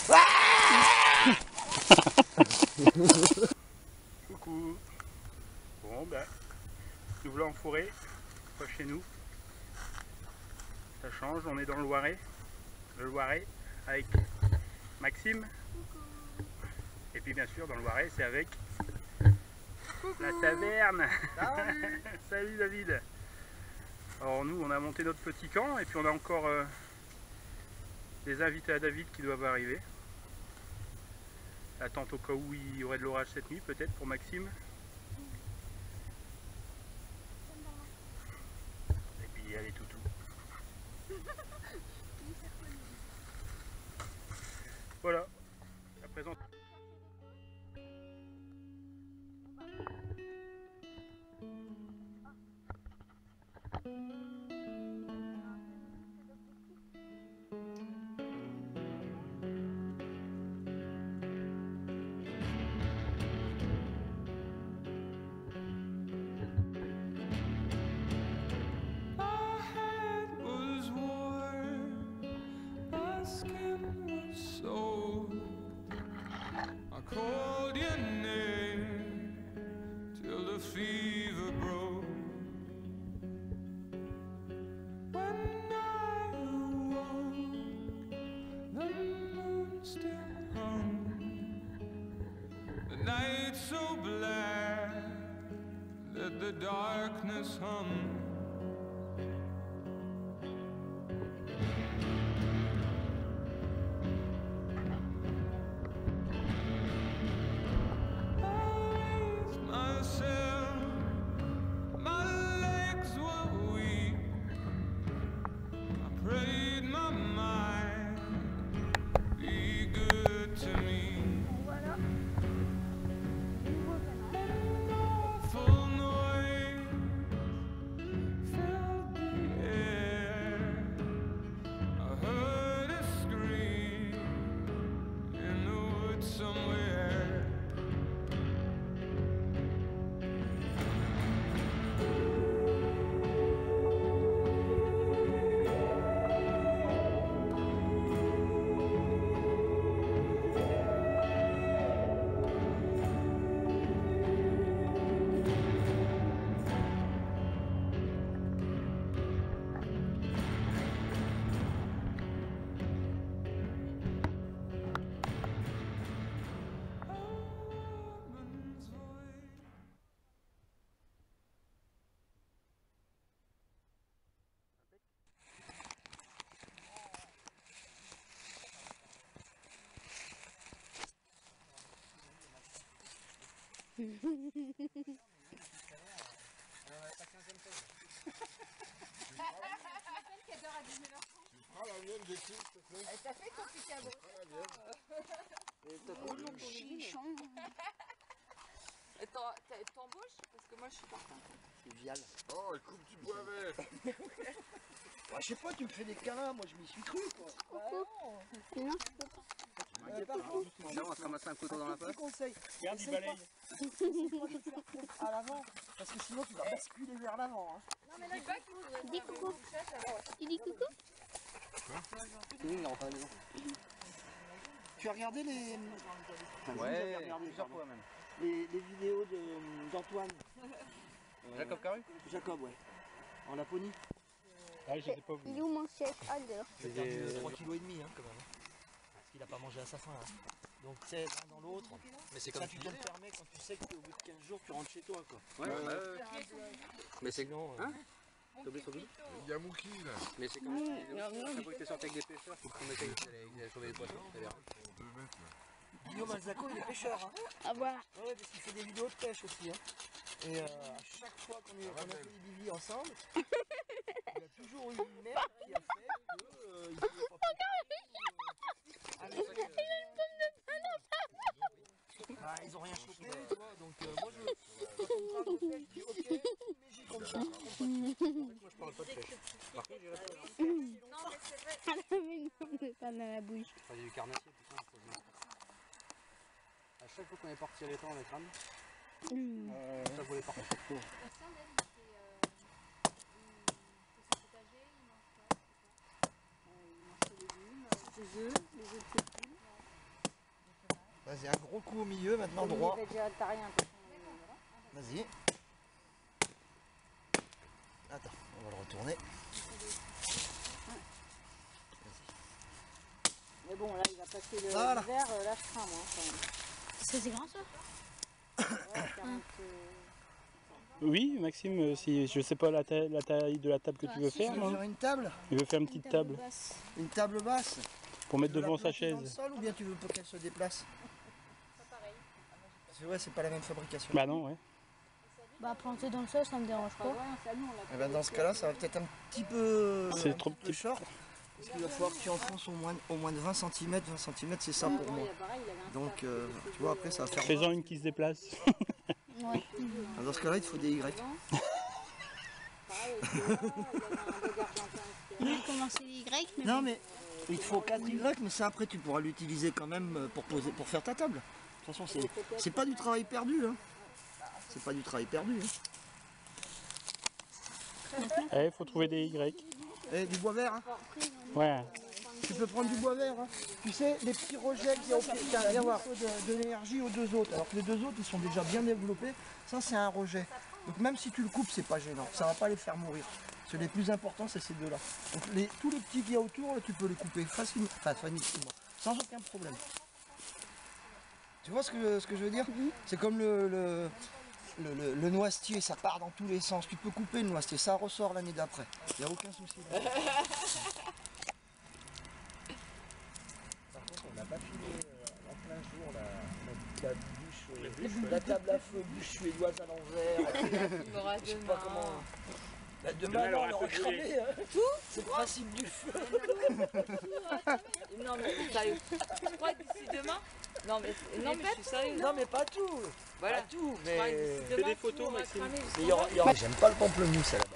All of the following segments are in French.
Coucou. Bon ben, nous voilà en forêt, pas chez nous. Ça change, on est dans le Loiret. Le Loiret avec Maxime. Coucou. Et puis bien sûr dans le Loiret c'est avec la taverne. Salut. Salut David. Alors nous on a monté notre petit camp et puis on a encore des invités à David qui doivent arriver. Attente au cas où il y aurait de l'orage cette nuit peut-être pour Maxime. Et puis allez toutou. Voilà, à présent. Called your name till the fever broke. When I awoke, the moon still hung. The night so black that the darkness hung. T'as fait ton petit cadeau. T'embauches parce que moi je suis partant. C'est vial. Oh, le coupe du bois avec. Ouais, je sais pas, tu me fais des câlins, moi je m'y suis cru quoi. Non. On se ramasse un couteau dans la poche. Conseil. Regarde, il balaye. À l'avant, parce que sinon tu vas basculer vers l'avant. Hein. Non mais là, il dit coucou. Il dit coucou. Tu as regardé les. Enfin, Ouais, regardé, plusieurs fois même. les vidéos d'Antoine. Jacob Caru. Jacob, ouais. En Laponie. Ah, je sais pas vu. Il est où mon siège? Ah, dehors. J'ai perdu 3,5 kg hein, quand même. Parce qu'il n'a pas mangé à sa faim. Hein. Donc c'est l'un dans l'autre. Mais c'est Ça comme tu tu te le disais. permets quand tu sais qu'au bout de 15 jours tu rentres chez toi quoi. Ouais, mais c'est Sinon. Hein T'as oublié son double. Il y a Mouki là. Mais c'est comme tu disais. Chaque fois que t'es sorti avec des pêcheurs, faut que tu mettes qu'il allait sauver les poissons. C'est bien. 2 mètres là. Guillaume Alzaco il est pêcheur. Hein. Ah, voilà. Ouais, parce qu'il fait des vidéos de pêche aussi. Hein. Et à chaque fois qu'on a fait des bivis ensemble, il y a toujours eu une merde qui a fait que il pouvait pas pêcher. Ah, ils ont rien chopé, tu vois, donc moi quand on me parle de pêche, je dis ok, mais j'y compte pas. Moi je parle pas de pêche. Par contre, j'irai pas. Non mais c'est vrai. Ah, mais non, c'est pas dans la bouche. Enfin, il y a du carnassier, tout ça. À chaque fois qu'on est parti à l'étang, on les crame. Ça voulait partir. La sienne, elle, il fait son potager, il mange quoi? Il mange ses légumes, ses œufs, les œufs de ses poules. Vas-y, un gros coup au milieu, maintenant droit. Vas-y. Attends, on va le retourner. Mais bon, là, il va passer le Voilà. verre, là, je crains, moi, quand même. C'est grand ça? Ouais, 40, Oui, Maxime, si je sais pas la taille de la table que tu veux faire, Tu veux non? faire une table? Il veut faire une petite table Une table basse? pour mettre Tu veux la devant sa planter dans le chaise. sol ou bien tu veux pas qu'elle se déplace? C'est vrai, c'est pas la même fabrication. Bah non, ouais. Bah planter dans le sol ça me dérange pas pas. vrai, ça, nous, on l'a Et ben dans ce cas-là, ça va peut-être un petit peu, C'est un trop petit peu petit. short. Parce qu'il va falloir que tu enfonces au moins de 20 cm. 20 cm, c'est ça pour moi. Donc, tu vois, après, ça va faire. Fais-en une qui se déplace. Ouais. Dans ce cas-là, il te faut des Y. On a commencé les Y, mais Non, mais il te faut 4 Y, mais ça, après, tu pourras l'utiliser quand même pour faire ta table. De toute façon, c'est pas du travail perdu. Hein. C'est pas du travail perdu. Hein. Il faut trouver des Y. Et du bois vert. Hein. Ouais. Tu peux prendre du bois vert. Hein. Tu sais, les petits rejets qu'il y a au pied, viens voir, de l'énergie aux deux autres. Alors que les deux autres, ils sont déjà bien développés. Ça, c'est un rejet. Donc même si tu le coupes, c'est pas gênant. Ça va pas les faire mourir. Parce que les plus importants, c'est ces deux-là. Donc tous les petits qu'il y a autour, là, tu peux les couper facilement, sans aucun problème. Tu vois ce que je veux dire? C'est comme le noisetier, ça part dans tous les sens. Tu peux couper le noisetier, ça ressort l'année d'après. Il n'y a aucun souci. Par contre, on n'a pas filé en plein jour la table à feu, bûche suédoise à l'envers. Je sais pas comment. Bah, demain, on l'aura cramé. C'est le principe du feu. Non, mais sérieux. Je crois que d'ici demain. Non, mais je suis sérieux. Non, mais pas tout. Voilà. Pas tout, Je crois que mais. d'ici demain, des photos, tout aura Maxime. cramé, Mais il y aura. J'aime pas le pamplemousse à la base.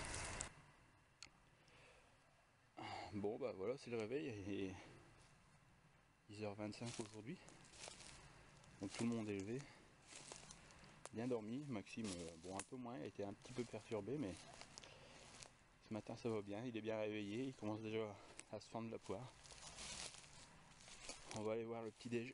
Bon, bah voilà, c'est le réveil. Il est 10h25 aujourd'hui. Donc tout le monde est levé. Bien dormi. Maxime, bon, un peu moins, il a été un petit peu perturbé, mais ce matin ça va bien. Il est bien réveillé. Il commence déjà à se fendre la poire. On va aller voir le petit déj.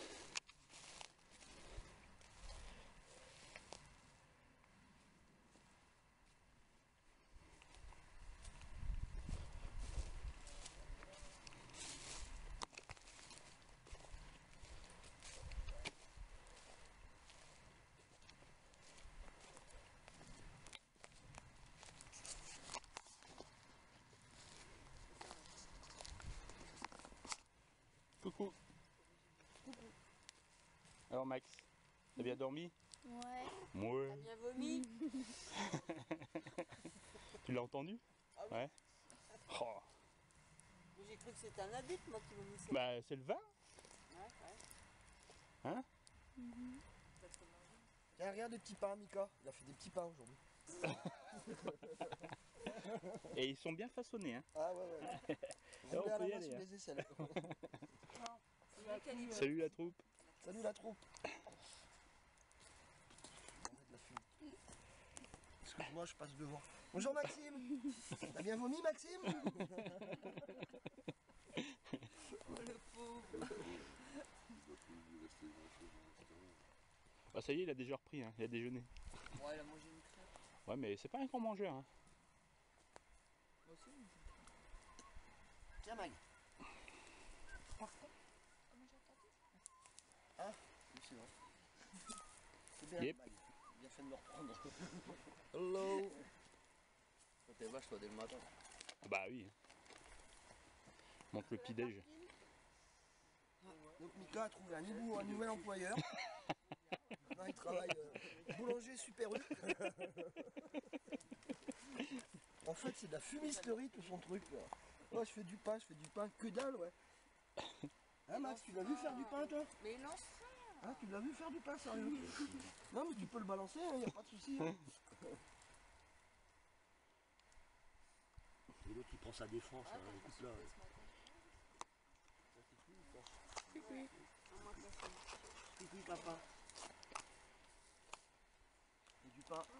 Coucou. Alors Max, t'as bien dormi? ouais. Ouais. Bien vomi. Tu l'as entendu? Ah oui. Ouais. Oh. J'ai cru que c'était un adulte, moi, qui vomissait. Bah c'est le vin. Ouais. Hein? Tiens, regarde les petits pains, Mika. Il a fait des petits pains aujourd'hui. Et ils sont bien façonnés, hein. Ah ouais. On peut y à la main aller, sous hein. les aisselles. Salut la troupe. Salut la troupe. Excuse-moi, je passe devant. Bonjour Maxime. T'as bien vomi, Maxime? Ah ça y est, il a déjà repris, hein. Il a déjeuné. Ouais, il a mangé une crêpe. Ouais, mais c'est pas un grand mangeur, hein. Moi aussi. Tiens, Mag. Ah, oui, c'est vrai. C'est bien, Yep. Mag. Bien fait de me reprendre. Hello. T'es vache, toi, dès le matin. Ah bah oui. Montre le petit déj. Donc Mika a trouvé un nouvel employeur. Maintenant il travaille boulanger Super U. En fait c'est de la fumisterie tout son truc. Là. Ouais, je fais du pain, que dalle ouais. Hein Max, tu l'as vu faire du pain toi? Mais il lance. Hein, tu l'as vu faire du pain sérieux? Non mais tu peux le balancer, hein, y a pas de souci. Hein. Et l'autre il prend sa défense, écoute là. Coucou papa. Et du pain.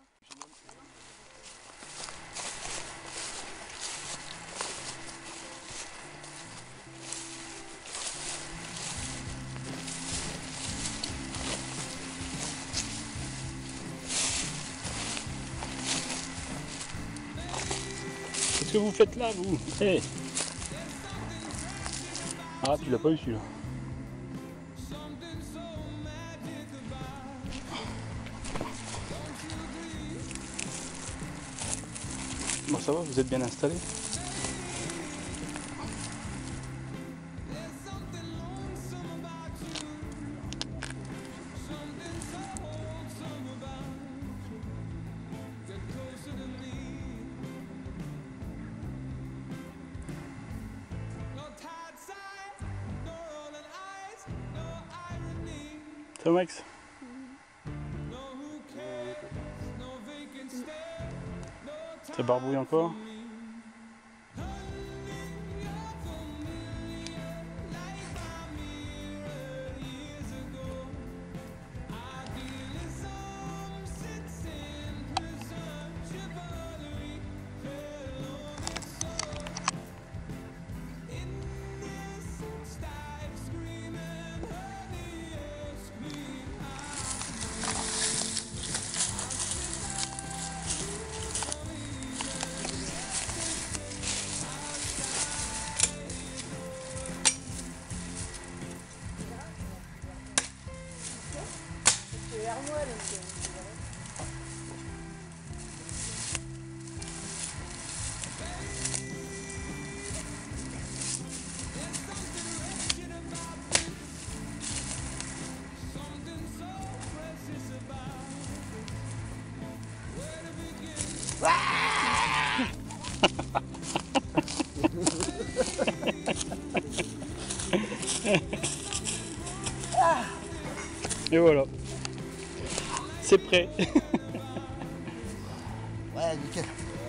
vous faites là, vous? Hey. Ah, tu l'as pas eu celui-là. Bon, ça va, vous êtes bien installé? Ça va, Max? Ça barbouille encore? Et voilà, c'est prêt. Ouais, nickel.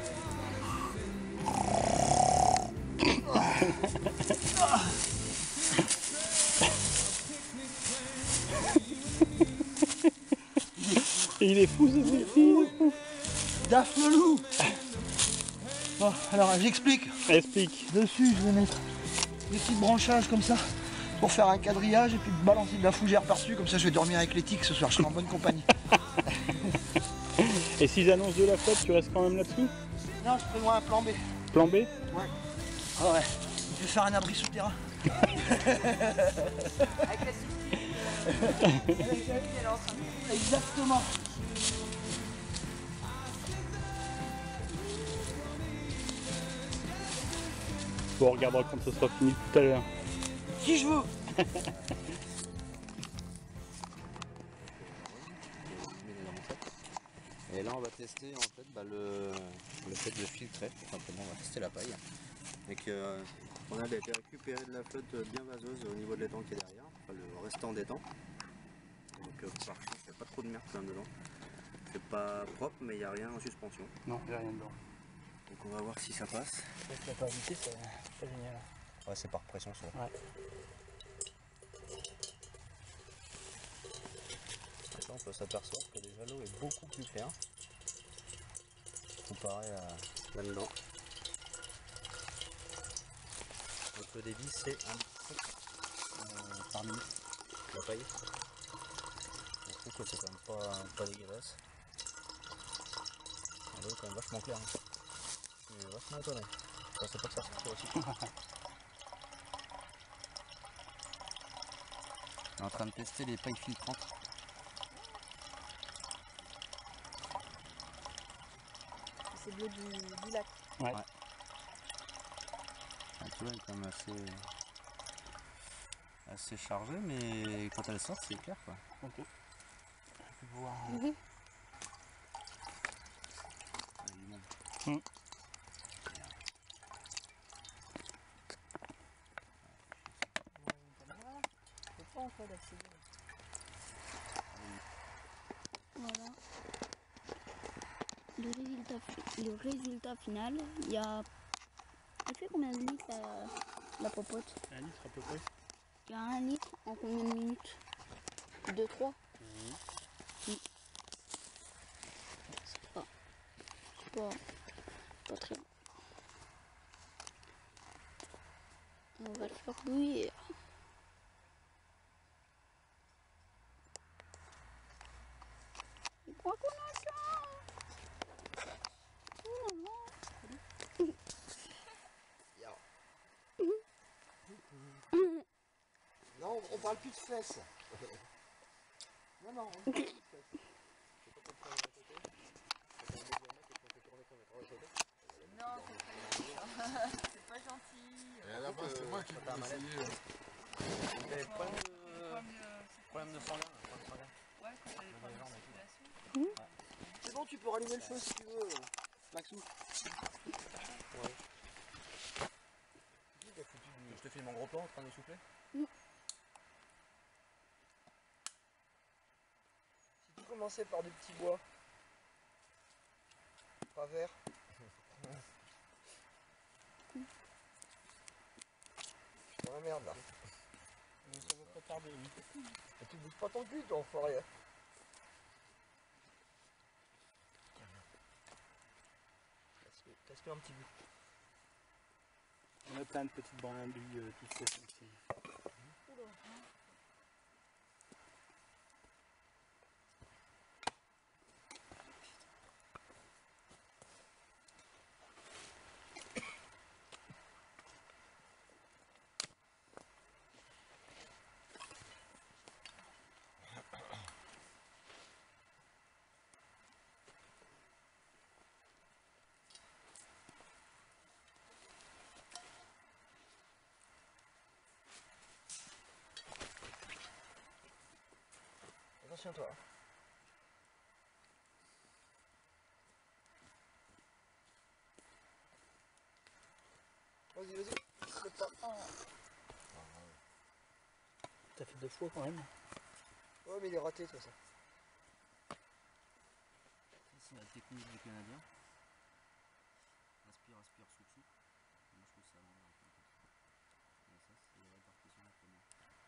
Il est fou, ce fou. Daf le loup. Bon, alors j'explique. Explique. Dessus, je vais mettre des petits branchages comme ça pour faire un quadrillage et puis balancer de la fougère par-dessus. Comme ça, je vais dormir avec les tiques ce soir. Je serai en bonne compagnie. Et s'ils annoncent de la flotte, tu restes quand même là-dessous? Non, je prévois un plan B. Plan B? Ouais. Ah ouais. Je vais faire un abri souterrain. Avec la Exactement. Bon, on regardera quand ce sera fini tout à l'heure. Si je veux. Et là on va tester en fait le fait de filtrer, tout simplement on va tester la paille. Et qu'on a été récupéré de la flotte bien vaseuse au niveau de l'étang qui est derrière, enfin le restant d'étang. Donc par contre il n'y a pas trop de merde quand même dedans. C'est pas propre mais il n'y a rien en suspension. Non, il n'y a rien dedans. Donc on va voir si ça passe. La pavité, c'est pas génial. Ouais, c'est par pression ça. Ouais. Là, on peut s'apercevoir que déjà l'eau est beaucoup plus claire comparé à là-dedans. Donc le débit c'est 1,7 par minute la paille. Je trouve que c'est quand même pas dégueulasse. L'eau est quand même vachement claire. Hein. Je suis vachement étonné. Je pensais pas que ça sortirait aussi. On est en train de tester les pailles filtrantes. C'est de l'eau du lac. Ouais. Ouais. Tu vois, elle est quand même assez chargée, mais quand elle sort, c'est clair quoi. Ok. Je peux voir. Voilà. Le résultat final, il y a... Elle fait combien de litres la popote? 1 litre à peu près. Il y a 1 litre en combien de minutes? 2, 3? C'est pas très bon. On va le faire bouillir. Je crois qu'on a ça. Oh là là. parle plus de fesses. Non, non, on parle plus de fesses. Non, c'est pas gentil. Et à la fin, c'est moi qui vais essayer. Vous avez problème de sanguin? Ouais, quand t'as des problèmes de circulation. C'est bon, tu peux rallumer le feu si tu veux, Maxou. Ouais. Je te filme en gros plan en train de souffler? Si tu commençais par du petit bois, pas vert. Je suis dans la merde là. Ça va pas tarder, oui. Et tu bouges pas ton cul, toi, enfoiré. Casse-le un petit bout. On a plein de petites brindilles toutes faites ici. Attention toi. Vas-y, vas-y. Saute pas. T'as fait 2 fois quand même. Ouais, mais il est raté, toi, ça. C'est la technique du Canadien. Aspire, aspire, souffle, souffle. Moi je trouve ça vraiment un peu. Et ça c'est la répartition de première.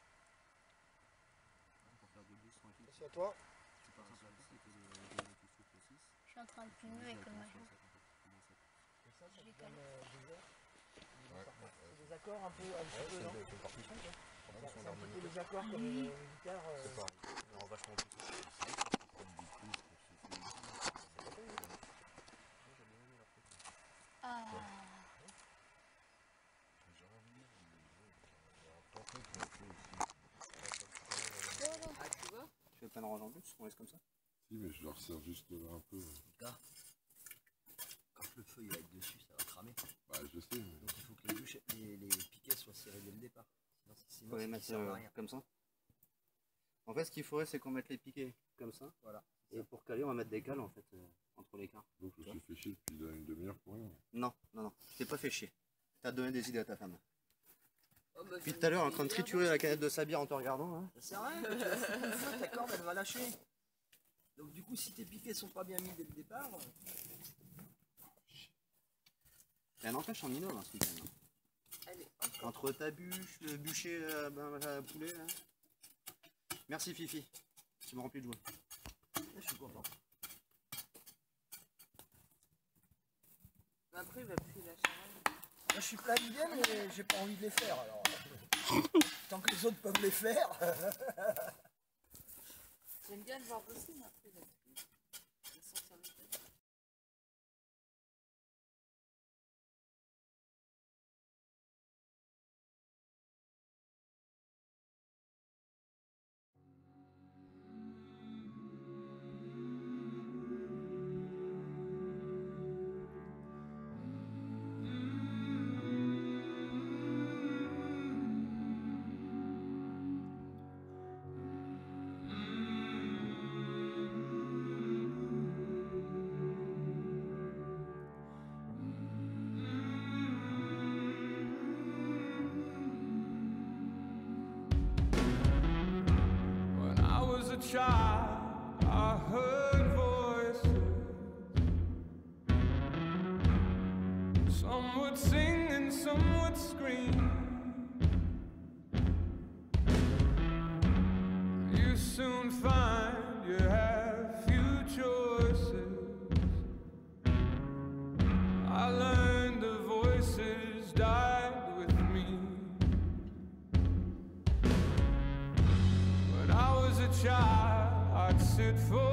Pour faire des boosts tranquilles. Attention à toi. C'est pas simple à faire, c'est que le tu souffles 6. Je suis en train de filmer avec le maillot. Et ça te donne des heures. C'est des accords un peu, non? C'est partition, quoi. C'est un peu des accords comme une guitare. C'est pareil. Non, vachement plus. Ah. Ah, tu vois? Tu fais plein de range en plus, on laisse comme ça? Si, mais je leur sers juste un peu. Quand le feu il va être dessus, ça va cramer. Bah, je sais, mais. Donc il faut que les piquets soient serrés dès le départ. Sinon, faut les mettre comme ça. En fait, ce qu'il faudrait, c'est qu'on mette les piquets comme ça. Voilà. Et pour caler, on va mettre des cales en fait entre les cartes. Donc, je me suis fait chier depuis une demi-heure pour rien. Non, non, non. Tu t'es pas fait chier. T'as donné des idées à ta femme. Depuis tout à l'heure, en train de triturer la canette de sa bière en te regardant. Hein. Ça sert à rien, quand ta corde elle va lâcher. Donc du coup si tes piquets sont pas bien mis dès le départ. Et n'empêche, on innove hein, ce week-end. Allez, Entre ta bûche, le bûcher à poulet. Là. Merci Fifi. Tu me remplis de joie. Je suis content. après il va plus lâcher rien. Moi, je suis planifié mais j'ai pas envie de les faire alors. Tant que les autres peuvent les faire. J'aime bien le voir bosser, mais après il va plus. Il va sortir le tête. Child, I heard voices. Some would sing and some would scream. You soon find you have few choices. I learned the voices died with me. When I was a child, I'd sit for